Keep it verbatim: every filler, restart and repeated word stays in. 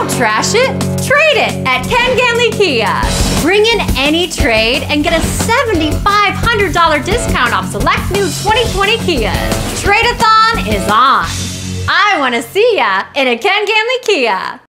Don't trash it, trade it at Ken Ganley Kia. Bring in any trade and get a seven thousand five hundred dollars discount off select new twenty twenty Kias. Trade-a-thon is on. I want to see ya in a Ken Ganley Kia.